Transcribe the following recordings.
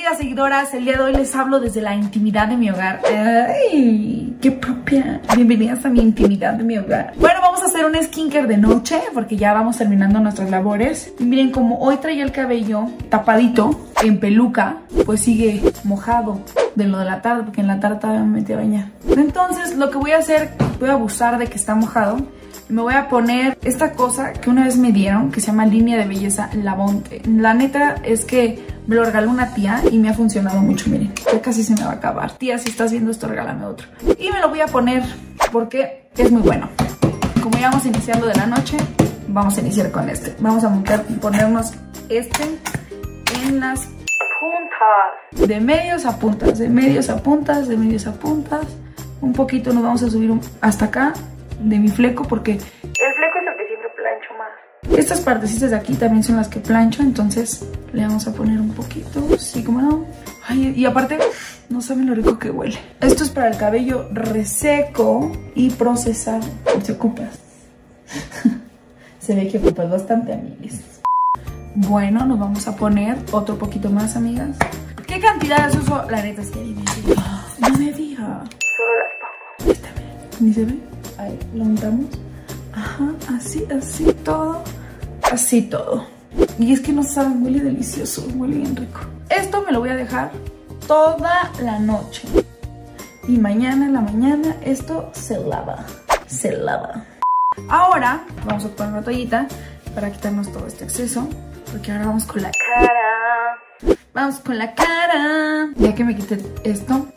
queridas seguidoras, el día de hoy les hablo desde la intimidad de mi hogar. ¡Ay! ¡Qué propia! Bienvenidas a mi intimidad de mi hogar. Bueno, vamos a hacer un skincare de noche porque ya vamos terminando nuestras labores. Y miren, como hoy traía el cabello tapadito, en peluca, pues sigue mojado de lo de la tarde, porque en la tarde todavía me metí a bañar. Entonces, lo que voy a hacer, voy a abusar de que está mojado. Me voy a poner esta cosa que una vez me dieron, que se llama Línea de Belleza Labonte. La neta es que me lo regaló una tía y me ha funcionado mucho, miren. Ya casi se me va a acabar. Tía, si estás viendo esto, regálame otro. Y me lo voy a poner porque es muy bueno. Como ya vamos iniciando de la noche, vamos a iniciar con este. Vamos a ponernos este en las puntas. De medios a puntas, de medios a puntas, de medios a puntas. Un poquito nos vamos a subir hasta acá de mi fleco porque el fleco es lo que siempre plancho más. Estas partecitas de aquí también son las que plancho, entonces le vamos a poner un poquito, sí, como no. Ay, y aparte, no saben lo rico que huele. Esto es para el cabello reseco y procesado, por si ocupas. Se ve que ocupas bastante, amigas. Bueno, nos vamos a poner otro poquito más, amigas. ¿Qué cantidades uso? La neta es que no me diga. Solo las pongo. Está bien. ¿Ni se ve? Ahí, lo untamos. Ajá, así, así todo. Así todo. Y es que no saben, huele delicioso, huele bien rico. Esto me lo voy a dejar toda la noche. Y mañana en la mañana esto se lava. Se lava. Ahora vamos a poner una toallita para quitarnos todo este exceso. Porque ahora vamos con la cara. Vamos con la cara. Ya que me quité esto,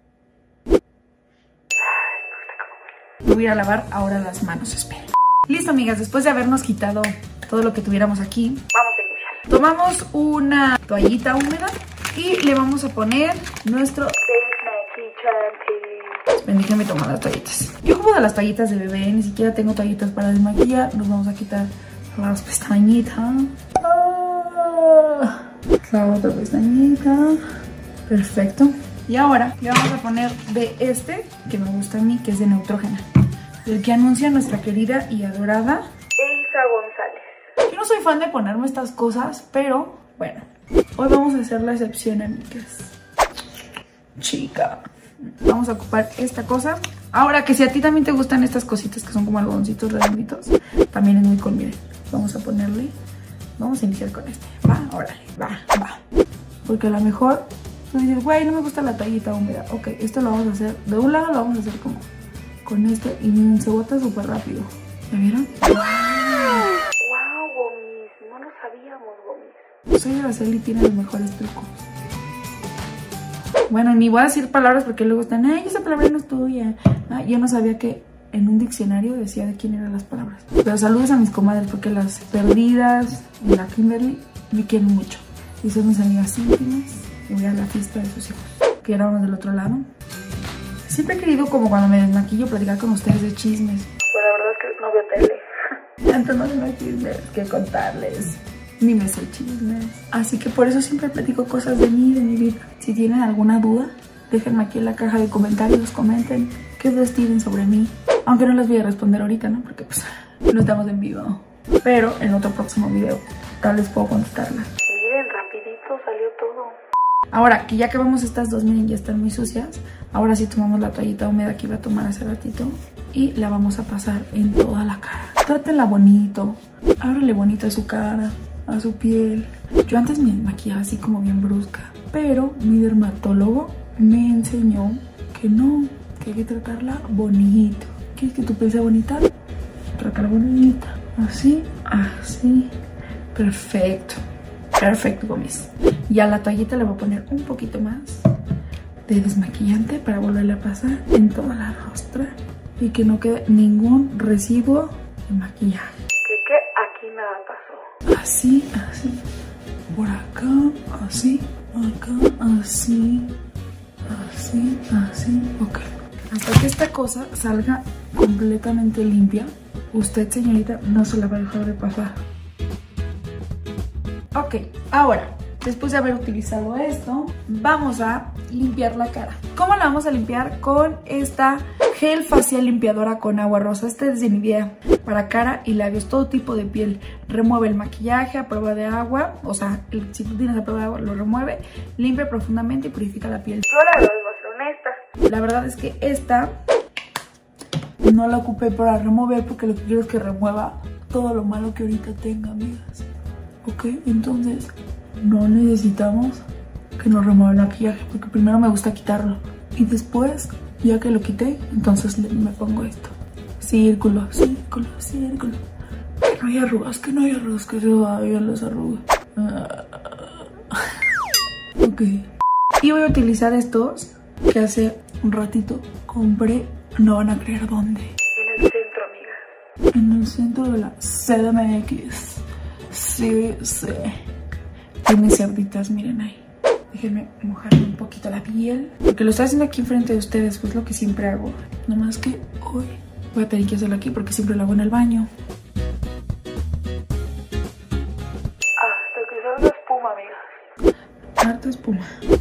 voy a lavar ahora las manos, esperen. Listo, amigas, después de habernos quitado todo lo que tuviéramos aquí, vamos a iniciar. Tomamos una toallita húmeda y le vamos a poner nuestro desmaquillante. Déjenme tomar las toallitas. Yo como de las toallitas de bebé, ni siquiera tengo toallitas para desmaquillar. Nos vamos a quitar las pestañitas. La otra pestañita. Perfecto. Y ahora le vamos a poner de este, que me gusta a mí, que es de Neutrogena. El que anuncia nuestra querida y adorada Eiza González. Yo no soy fan de ponerme estas cosas, pero bueno, hoy vamos a hacer la excepción, amigas. Chica, vamos a ocupar esta cosa. Ahora, que si a ti también te gustan estas cositas que son como algodoncitos redonditos, también es muy cool, miren. Vamos a ponerle, vamos a iniciar con este. Va, órale, va. Porque a lo mejor tú dices, güey, no me gusta la toallita húmeda. Ok, esto lo vamos a hacer, de un lado lo vamos a hacer como con este y miren, se bota súper rápido. ¿Ya vieron? ¡Wow! ¡Wow, Gomis! No lo sabíamos, Gomis. Soy Araceli y tiene los mejores trucos. Bueno, ni voy a decir palabras porque luego están, ay, esa palabra no es tuya. Ah, yo no sabía que en un diccionario decía de quién eran las palabras. Pero saludos a mis comadres porque las perdidas y la Kimberly me quieren mucho. Y son mis amigas íntimas. Y voy a la fiesta de sus hijos, que éramos del otro lado. Siempre he querido, como cuando me desmaquillo, platicar con ustedes de chismes. Pero la verdad es que no veo tele. Antes no tengo chismes que contarles. Ni me sé chismes. Así que por eso siempre platico cosas de mí, de mi vida. Si tienen alguna duda, déjenme aquí en la caja de comentarios, comenten qué dudas tienen sobre mí. Aunque no las voy a responder ahorita, ¿no? Porque pues no estamos en vivo. Pero en otro próximo video tal vez puedo contestarlas. Miren, rapidito salió todo. Ahora que ya acabamos estas dos, miren, ya están muy sucias. Ahora sí tomamos la toallita húmeda que iba a tomar hace ratito y la vamos a pasar en toda la cara. Trátenla bonito, ábrele bonito a su cara, a su piel. Yo antes me maquillaba así como bien brusca, pero mi dermatólogo me enseñó que no, que hay que tratarla bonito. ¿Quieres que tu piel sea bonita? Trátala bonita, así, así. Perfecto. Perfecto, Gomis. Y a la toallita le voy a poner un poquito más de desmaquillante para volverle a pasar en toda la rostra y que no quede ningún residuo de maquillaje. Que aquí nada pasó. Así, así. Por acá, así, acá, así, así, así. Ok. Hasta que esta cosa salga completamente limpia, usted, señorita, no se la va a dejar de pasar. Ok, ahora, después de haber utilizado esto, vamos a limpiar la cara. ¿Cómo la vamos a limpiar? Con esta Gel facial limpiadora con agua rosa. Este es de Nivea. Para cara y labios, todo tipo de piel. Remueve el maquillaje a prueba de agua. O sea, si tú tienes a prueba de agua, lo remueve. Limpia profundamente y purifica la piel. Yo la verdad voy a ser honesta. La verdad es que esta no la ocupé para remover porque lo que quiero es que remueva todo lo malo que ahorita tenga, amigas. Ok, entonces no necesitamos que nos remueva el maquillaje porque primero me gusta quitarlo y después, ya que lo quité, entonces me pongo esto. Círculo, círculo, círculo. Que no hay arrugas, que no hay arrugas, que se vayan las arrugas. Ok. Y voy a utilizar estos que hace un ratito compré. No van a creer dónde. En el centro, amigas. En el centro de la CDMX. Sí, sí. Tiene cerditas, miren ahí. Déjenme mojarme un poquito la piel. Porque lo estoy haciendo aquí enfrente de ustedes, pues lo que siempre hago. Nada más que hoy voy a tener que hacerlo aquí porque siempre lo hago en el baño. Hasta que salga espuma, amigas. Harta espuma.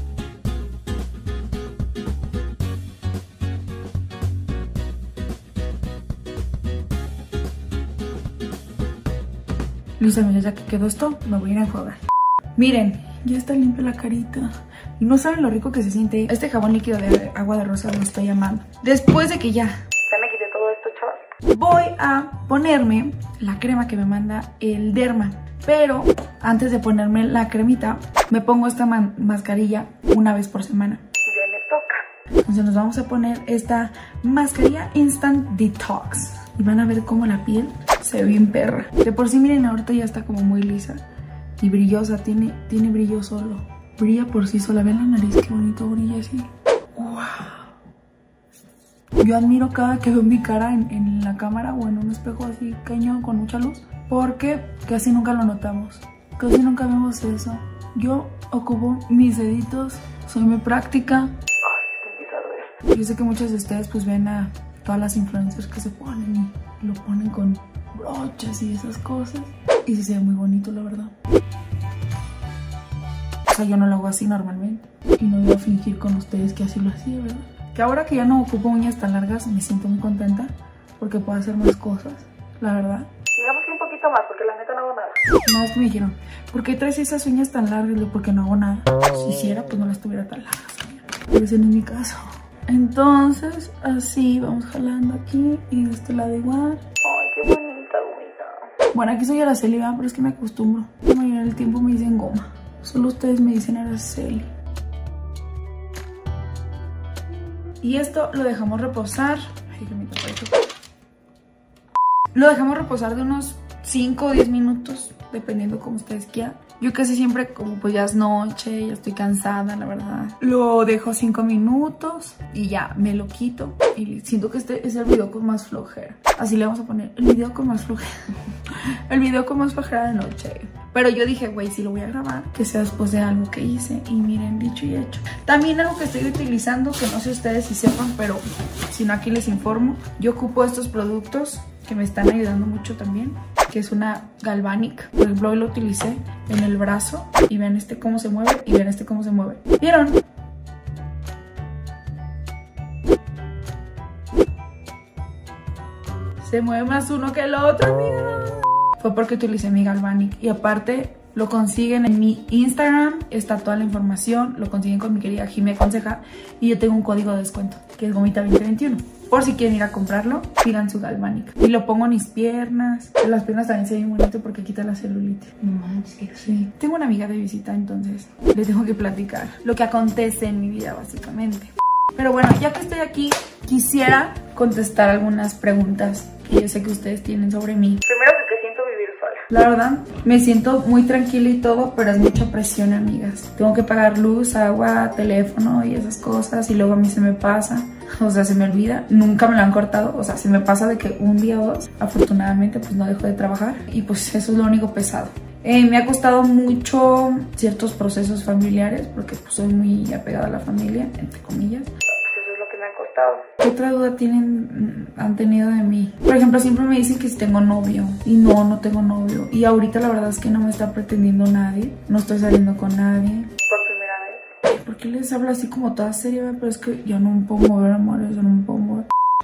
Listo, amigas, ya que quedó esto, me voy a ir a enjuagar. Miren, ya está limpia la carita. Y no saben lo rico que se siente. Este jabón líquido de agua de rosa lo estoy amando. Después de que ya me quité todo esto, chavos, voy a ponerme la crema que me manda el Derma. Pero antes de ponerme la cremita, me pongo esta mascarilla una vez por semana. Ya me toca. Entonces nos vamos a poner esta mascarilla Instant Detox. Y van a ver cómo la piel se ve bien perra. De por sí, miren, ahorita ya está como muy lisa y brillosa. Tiene brillo solo. Brilla por sí sola. Ven la nariz, qué bonito brilla así. ¡Wow! Yo admiro cada que veo mi cara en la cámara o en un espejo así cañón con mucha luz. Porque casi nunca lo notamos. Casi nunca vemos eso. Yo ocupo mis deditos. Soy muy práctica. Ay, estoy empezando esto. Yo sé que muchos de ustedes pues ven a todas las influencers que se ponen y lo ponen con brochas y esas cosas. Y sí se ve muy bonito, la verdad. O sea, yo no lo hago así normalmente. Y no voy a fingir con ustedes que así lo hacía, ¿verdad? Que ahora que ya no ocupo uñas tan largas, me siento muy contenta. Porque puedo hacer más cosas, la verdad. Digamos que un poquito más, porque la neta no hago nada. Una vez me dijeron, ¿por qué traes esas uñas tan largas? Porque no hago nada. Si hiciera, pues no las tuviera tan largas. Pero ese no es mi caso. Entonces, así vamos jalando aquí y de este lado igual. Ay, qué bonita gomita. Bueno, aquí soy Araceli, ¿verdad? Pero es que me acostumbro. La mayoría del tiempo me dicen goma. Solo ustedes me dicen Araceli. Y esto lo dejamos reposar. Ay, que me tapa esto. Lo dejamos reposar de unos 5 o 10 minutos, dependiendo como ustedes quieran. Yo casi siempre, como pues ya es noche, ya estoy cansada, la verdad, lo dejo 5 minutos y ya me lo quito. Y siento que este es el video con más flojera. Así le vamos a poner el video con más flojera. El video con más flojera de noche. Pero yo dije, güey, si lo voy a grabar, que sea después de algo que hice. Y miren, dicho y hecho. También algo que estoy utilizando, que no sé ustedes si sepan, pero si no aquí les informo. Yo ocupo estos productos que me están ayudando mucho también, que es una Galvanic. Por ejemplo, hoy lo utilicé en el brazo y vean este cómo se mueve y vean este cómo se mueve. ¿Vieron? Se mueve más uno que el otro, mira. Fue porque utilicé mi Galvanic y aparte lo consiguen en mi Instagram, está toda la información, lo consiguen con mi querida Jimmy Aconseja y yo tengo un código de descuento que es Gomita2021. Por si quieren ir a comprarlo, pidan su Galvanic. Y lo pongo en mis piernas. En las piernas también se ve muy bonito porque quita la celulitis. No manches. Sí. Tengo una amiga de visita, entonces les tengo que platicar lo que acontece en mi vida, básicamente. Pero bueno, ya que estoy aquí, quisiera contestar algunas preguntas que yo sé que ustedes tienen sobre mí. Primero, porque siento vivir sola. La verdad, me siento muy tranquila y todo, pero es mucha presión, amigas. Tengo que pagar luz, agua, teléfono y esas cosas. Y luego a mí se me pasa. O sea, se me olvida, nunca me lo han cortado. O sea, se me pasa de que un día o dos, afortunadamente, pues no dejo de trabajar. Y pues eso es lo único pesado. Me ha costado mucho ciertos procesos familiares, porque pues soy muy apegada a la familia, entre comillas. Pues eso es lo que me ha costado. ¿Qué otra duda han tenido de mí? Por ejemplo, siempre me dicen que si tengo novio. Y no tengo novio. Y ahorita la verdad es que no me está pretendiendo nadie. No estoy saliendo con nadie. ¿Por qué les hablo así como toda seria? Pero es que yo no me puedo mover, amores, yo no me puedo mover.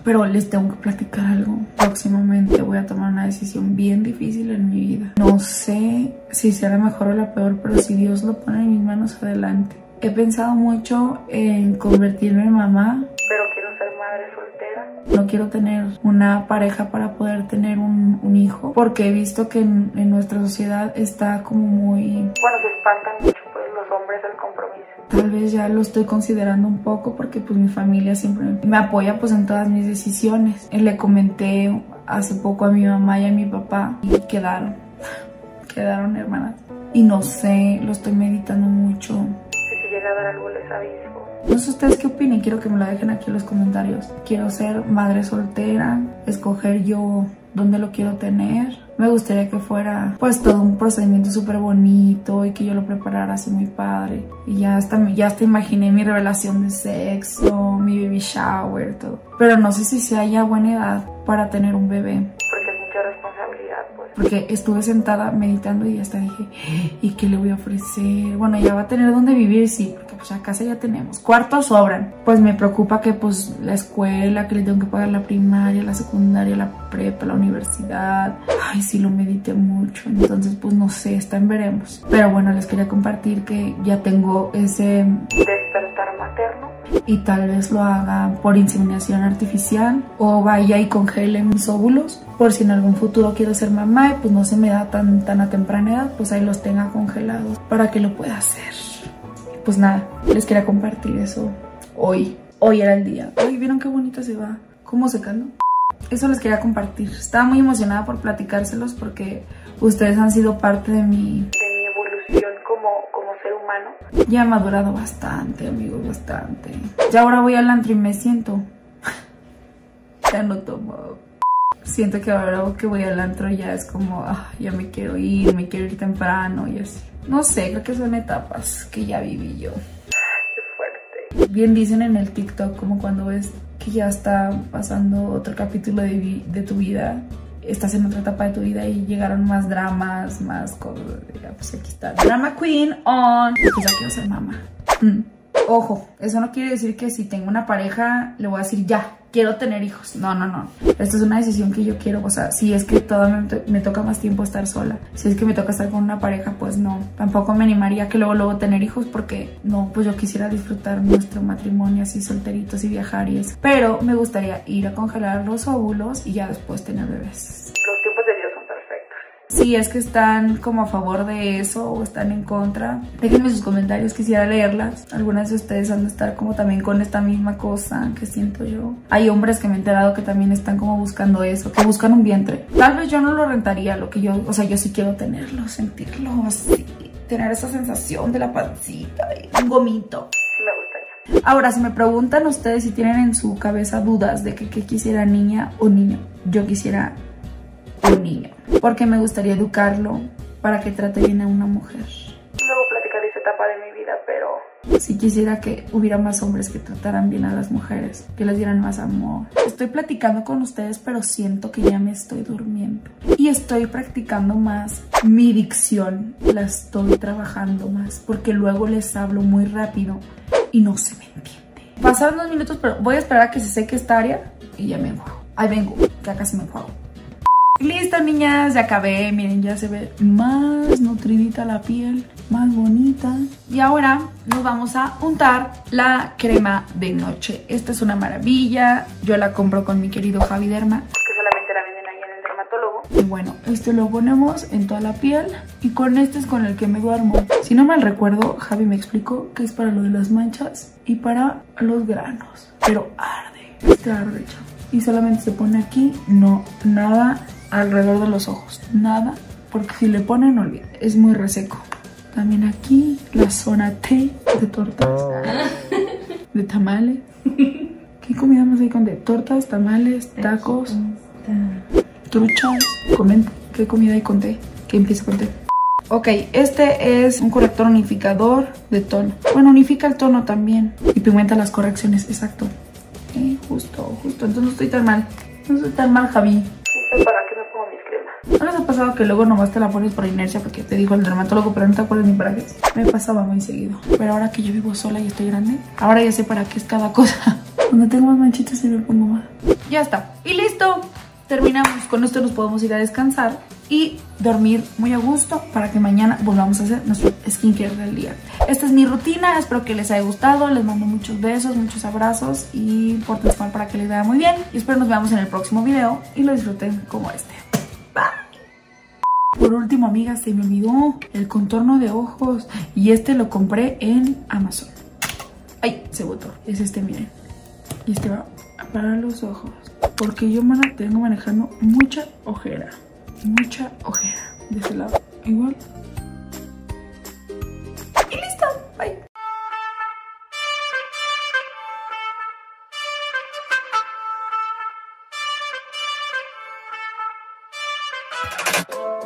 Pero les tengo que platicar algo. Próximamente voy a tomar una decisión bien difícil en mi vida. No sé si será la mejor o la peor, pero si Dios lo pone en mis manos, adelante. He pensado mucho en convertirme en mamá, pero quiero ser madre soltera. No quiero tener una pareja para poder tener un hijo, porque he visto que en nuestra sociedad está como muy... Bueno, se espantan mucho pues los hombres del compromiso. Tal vez ya lo estoy considerando un poco porque pues mi familia siempre me apoya pues en todas mis decisiones. Le comenté hace poco a mi mamá y a mi papá y quedaron hermanas. Y no sé, lo estoy meditando mucho. Si llega a dar algo les aviso. No sé ustedes qué opinen, quiero que me lo dejen aquí en los comentarios. Quiero ser madre soltera, escoger yo dónde lo quiero tener. Me gustaría que fuera pues todo un procedimiento súper bonito y que yo lo preparara así muy padre. Y ya hasta imaginé mi revelación de sexo, mi baby shower, todo. Pero no sé si sea ya buena edad para tener un bebé. Porque es mucha responsabilidad, pues. Porque estuve sentada meditando y hasta dije, ¿y qué le voy a ofrecer? Bueno, ya va a tener dónde vivir, sí, porque pues a casa ya tenemos. Cuartos sobran. Pues me preocupa que pues la escuela, que le tengo que pagar la primaria, la secundaria, la prepa, la universidad. Ay, sí lo medité mucho. Entonces pues no sé, está en veremos. Pero bueno, les quería compartir que ya tengo ese despertar materno. Y tal vez lo haga por inseminación artificial o vaya y congele mis óvulos por si en algún futuro quiero ser mamá y pues no se me da tan a temprana edad, pues ahí los tenga congelados para que lo pueda hacer. Pues nada, les quería compartir eso hoy era el día. Ay, ¿vieron qué bonito se va? ¿Cómo secando? Eso les quería compartir. Estaba muy emocionada por platicárselos porque ustedes han sido parte de mi evolución como ser humano. Ya he madurado bastante, amigos, bastante. Ya ahora voy al antro y me siento. Ya no tomo. Siento que ahora que voy al antro ya es como, ya me quiero ir temprano y así. No sé, creo que son etapas que ya viví yo. Qué fuerte. Bien dicen en el TikTok, como cuando ves que ya está pasando otro capítulo de tu vida, estás en otra etapa de tu vida y llegaron más dramas, más cosas. Ya, pues aquí está. Drama Queen on. Pues ya quiero ser mamá. Ojo, eso no quiere decir que si tengo una pareja le voy a decir ya, quiero tener hijos. No. Esta es una decisión que yo quiero. O sea, si es que todavía me toca más tiempo estar sola, si es que me toca estar con una pareja, pues no. Tampoco me animaría que luego tener hijos porque no, pues yo quisiera disfrutar nuestro matrimonio así solteritos y viajar y eso. Pero me gustaría ir a congelar los óvulos y ya después tener bebés. Los tiempos de Dios son perfectos. Si es que están como a favor de eso o están en contra, déjenme sus comentarios, quisiera leerlas. Algunas de ustedes han de estar como también con esta misma cosa que siento yo. Hay hombres que me he enterado que también están como buscando eso, que buscan un vientre. Tal vez yo no lo rentaría, lo que yo, o sea, yo sí quiero tenerlo, sentirlo así, tener esa sensación de la pancita y un gomito. Sí me gustaría. Ahora, si me preguntan ustedes si tienen en su cabeza dudas de que quisiera niña o niño, yo quisiera un niño, porque me gustaría educarlo para que trate bien a una mujer. Luego platicaré esa etapa de mi vida, pero sí quisiera que hubiera más hombres que trataran bien a las mujeres, que les dieran más amor. Estoy platicando con ustedes, pero siento que ya me estoy durmiendo. Y estoy practicando más mi dicción, la estoy trabajando más, porque luego les hablo muy rápido y no se me entiende. Pasaron 2 minutos, pero voy a esperar a que se seque esta área y ya me enjuago. Ahí vengo, ya casi me enjuago. Listo, niñas, ya acabé. Miren, ya se ve más nutridita la piel, más bonita. Y ahora nos vamos a untar la crema de noche. Esta es una maravilla. Yo la compro con mi querido Javi Derma, que solamente la venden ahí en el dermatólogo. Y bueno, este lo ponemos en toda la piel y con este es con el que me duermo. Si no mal recuerdo, Javi me explicó que es para lo de las manchas y para los granos. Pero arde, este arde, chavo. Y solamente se pone aquí, no, nada alrededor de los ojos, nada, porque si le ponen, olviden, es muy reseco. También aquí, la zona T de tortas, de tamales. ¿Qué comida más hay con de tortas, tamales, tacos, truchas? Comenta, ¿qué comida hay con T? Que empieza con T. Ok, este es un corrector unificador de tono. Bueno, unifica el tono también y pigmenta las correcciones, exacto. Justo, entonces no estoy tan mal. No estoy tan mal, Javi. ¿Para qué me pongo mis cremas? ¿No les ha pasado que luego nomás te la pones por inercia porque te dijo el dermatólogo, pero no te acuerdas ni para qué? Me pasaba muy seguido. Pero ahora que yo vivo sola y estoy grande, ahora ya sé para qué es cada cosa. Cuando tengo más manchitas se me pongo más. ya está. Y listo. Terminamos. Con esto nos podemos ir a descansar y dormir muy a gusto para que mañana volvamos a hacer nuestro skincare del día. Esta es mi rutina. Espero que les haya gustado. Les mando muchos besos, muchos abrazos y pórtense mal para que les vaya muy bien. Y espero nos veamos en el próximo video y lo disfruten como este. Bye. Por último, amigas, se me olvidó el contorno de ojos y este lo compré en Amazon. Ay, se botó. Es este, miren. Y este va para los ojos porque yo tengo manejando mucha ojera de ese lado. Igual. Y listo. Bye.